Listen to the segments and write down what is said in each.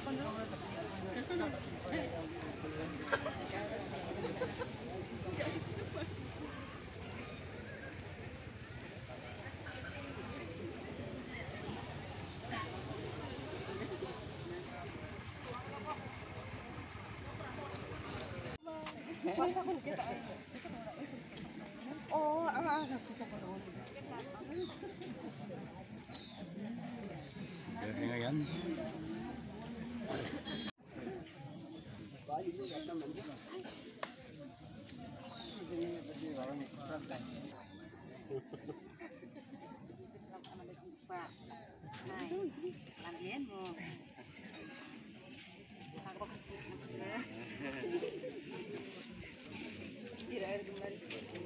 Oh, Ngayon. Lambian mo. Ako gusto mo. Tidak ada kembali.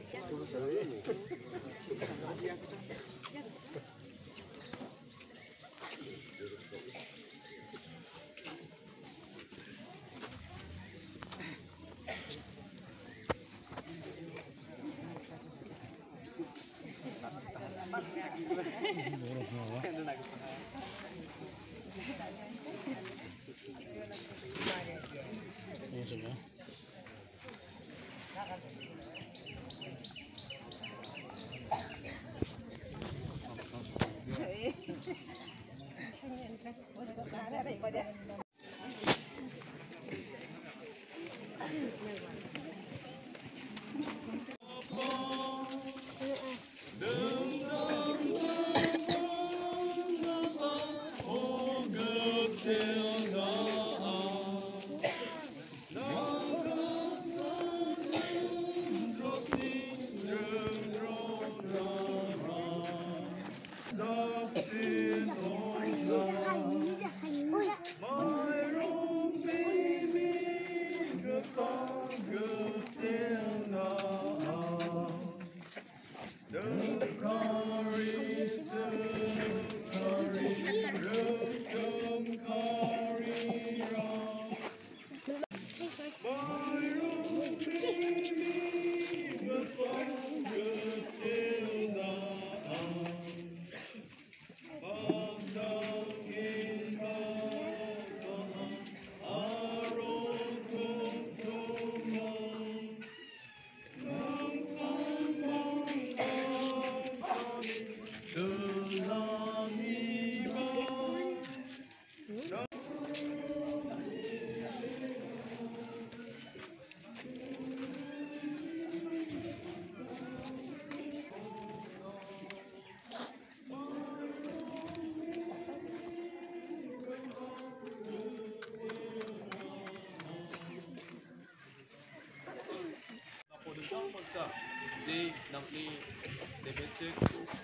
J namni Demetric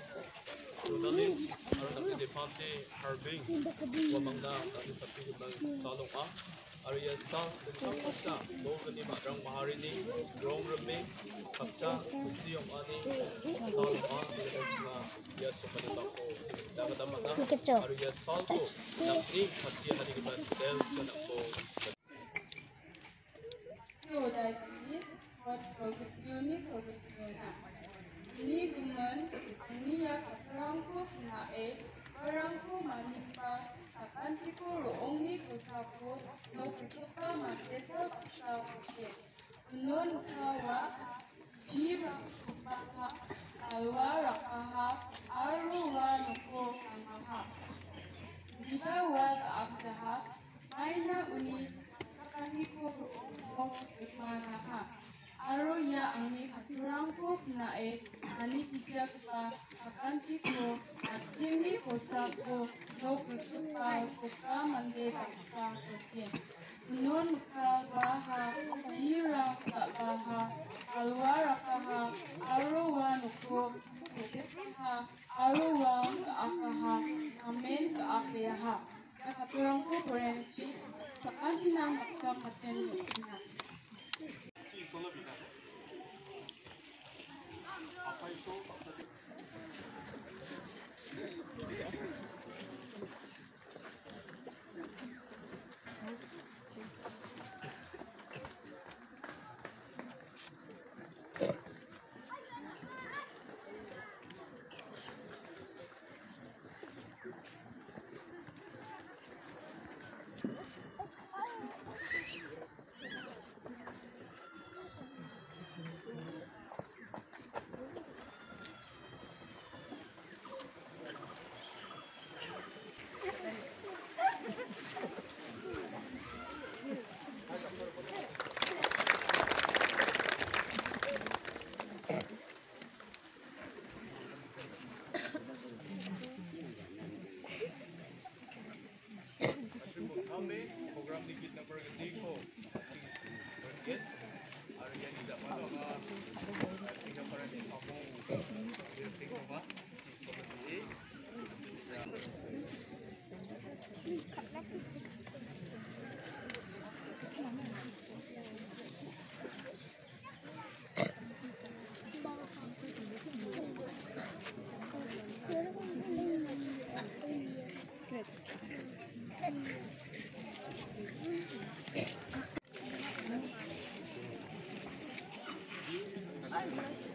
Rodalis aron namni Defante Harbing wamangna kami pati ng salong a Arya sa tentang paksa doon ni Madrang Maharini Rong Rame paksa kusiyong ani salong a dengan na ya sumanila ko dapat na Arya salto namni pati ani giban del sana ko unit profesional. Ini guman, ini ya kerangku nae, kerangku manipa, sakantiku roongi kusaku, no kusuka masesa kusaku. Unon kawa, jiwa kupaka, alwa rakaha, aruwa nuko kamaha. Jika wa taabdaha, aina uni, sakantiku roongi kumanaha. Aro ya angni katurangku nae ani kijak pa akantiku akjimni kosaku no kusuka kuka mande kaksa kukin unon ka baha jira ka baha alwara kaha aruwa nuko kukipaha aruwa ka akaha amen ka apiyaha katurangku korenci sakantina makka katen yukina apa itu Naomi, program ni Git na Burgundy ko. Burgundy. Ano yan, isa pa no, tingnan pa rin ako. Tingnan ba? Si Burgundy. Ay,